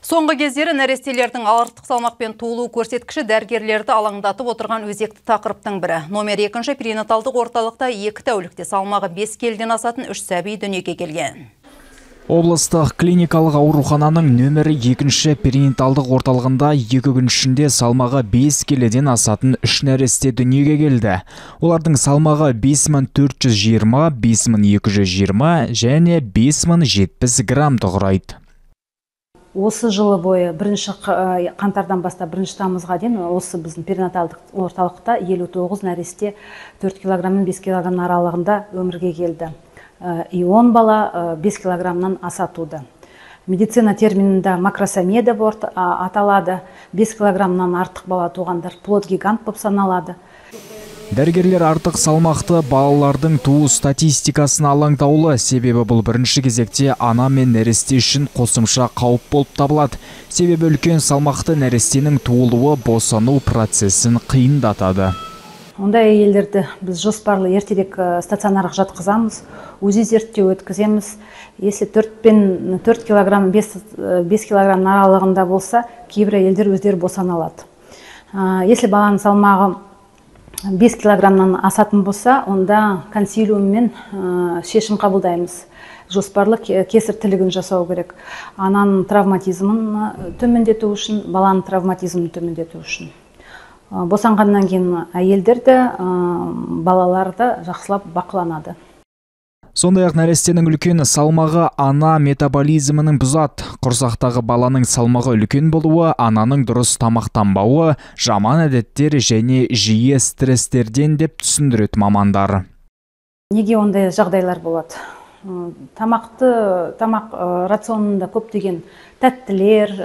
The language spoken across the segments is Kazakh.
Соңғы кездері нәрестелердің артық салмақпен туылу көрсеткіші дәрігерлерді алаңдатып отырған өзекті тақырыптың бірі. Номер 2 перинаталдық орталықта 2 тәулікте салмағы 5 келіден асатын 3 сәби дүниеге келген. Облыстық клиникалық аурухананың нөмірі 2 перинаталдық орталығында 2 күн ішінде салмағы 5 келіден асатын 3 нәресте дүниеге келді. Олардың салмағы 5420, 5220 және 5070 граммды құрайды. Осы жылы бойы 1 қаңтардан бастап 1 тамызға дейін осы біздің перинаталдық орталықта 59 нәресте 4 килограммен 5 килограмм аралығында өмірге келді. 10 бала 5 килограммнан аса туды. Медицина терминінде макросомия деп аталады. 5 килограммнан артық бала туғандар плод гигант болып саналады. Дәрігерлер артық салмақты балалардың туу статистикасына алаңдаулы, себебі бұл бірінші кезекте ана мен нәресте үшін қосымша қауіп болып табылады. Себебі үлкен салмақты нәрестенің туылуы босану процесін қиындатады. Ондай әйелдерді біз жоспарлы ертерек стационарға жатқызамыз, УЗИ зерттеу өткіземіз. Если 4 килограмм 5 килограмм аралығында болса, кейбір әйелдер өздері босана алады. Если баланың салмағы 5 килограммнан асатын болса, онда консилиуммен шешім қабылдаймыз. Жоспарлы кесір тілігін жасау керек. Ананың травматизмін төмендету үшін, баланың травматизмін төмендету үшін. Босанғаннан кейін әйелдерді, балаларды жақсылап бақыланады. Сондай-ақ нәрестенің үлкен салмағы ана метаболизмінің бұзады. Құрсақтағы баланың салмағы үлкен болуы, ананың дұрыс тамақтанбауы, жаман әдеттер және жиі стресстерден деп түсіндіреді мамандар. Неге ондай жағдайлар болады? Тамақ рационында көптеген тәттілер,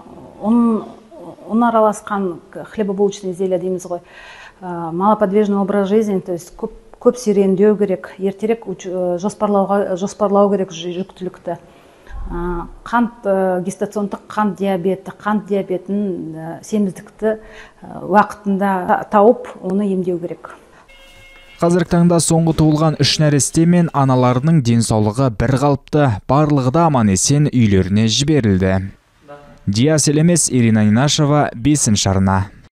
ұн араласқан хлебобулочный изделия дейміз ғой. Малоподвижный образ жизни, то есть көп серуендеу керек, ертерек жоспарлау керек жүктілікті. Гестациондық қант диабетін, семіздікті уақытында тауып, оны емдеу керек. Қазіргі таңда соңғы туылған 3 нәресте мен аналарының денсаулығы бір қалыпты, барлығы да аман есен үйлеріне жіберілді. Диас Елемес, Ирина Нинашева, 5 арна.